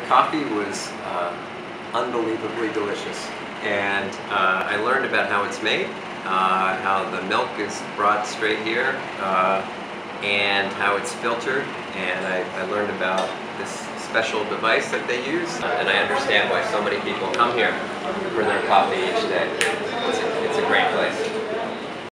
coffee was unbelievably delicious, and I learned about how it's made, how the milk is brought straight here, and how it's filtered, and I learned about this special device that they use, and I understand why so many people come here for their coffee each day. It's a great place.